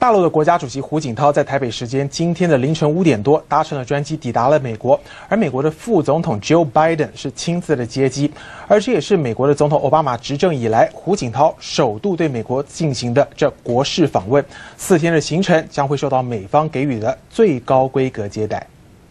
大陆的国家主席胡锦涛在台北时间今天的凌晨5点多搭乘了专机抵达了美国，而美国的副总统 Joe Biden 是亲自的接机，而这也是美国的总统奥巴马执政以来，胡锦涛首度对美国进行的这国事访问，4天的行程将会受到美方给予的最高规格接待。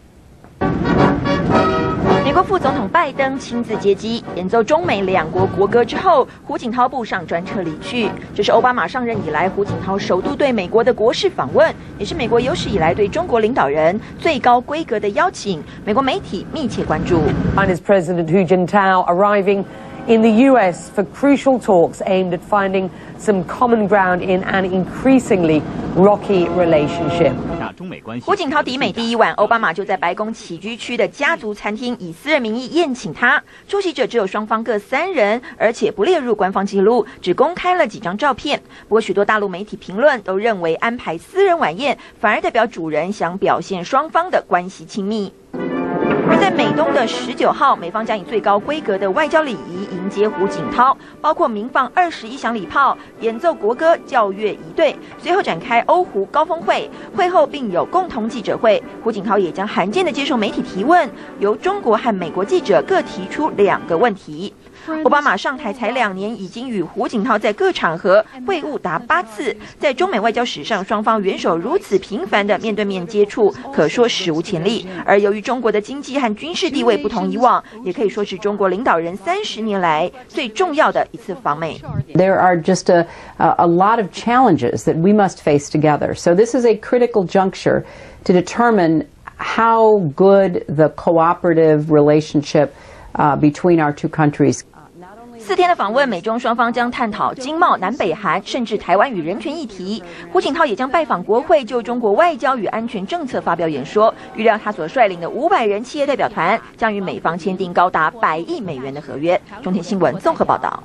美国副总统拜登亲自接机，演奏中美2国国歌之后，胡锦涛步上专车离去。这是奥巴马上任以来胡锦涛首度对美国的国事访问，也是美国有史以来对中国领导人最高规格的邀请。美国媒体密切关注。 China's President Hu Jintao arriving in the U.S. for crucial talks aimed at finding some common ground in an increasingly rocky relationship. 胡锦涛抵美第1晚，奥巴马就在白宫起居区的家族餐厅以私人名义宴请他。出席者只有双方各3人，而且不列入官方记录，只公开了几张照片。不过，许多大陆媒体评论都认为，安排私人晚宴反而代表主人想表现双方的关系亲密。 而在美东的19号，美方将以最高规格的外交礼仪迎接胡锦涛，包括鸣放21响礼炮、演奏国歌、教乐仪队，随后展开欧胡高峰会。会后并有共同记者会，胡锦涛也将罕见的接受媒体提问，由中国和美国记者各提出2个问题。 奥巴马上台才2年，已经与胡锦涛在各场合会晤达8次，在中美外交史上，双方元首如此频繁的面对面接触，可说史无前例。而由于中国的经济和军事地位不同以往，也可以说是中国领导人30年来最重要的一次访美。 There are just a lot of challenges that we must face together. So this is a critical juncture to determine how good the cooperative relationship between our two countries. 4天的访问，美中双方将探讨经贸、南北韩，甚至台湾与人权议题。胡锦涛也将拜访国会，就中国外交与安全政策发表演说。预料他所率领的500人企业代表团将与美方签订高达100亿美元的合约。中天新闻综合报道。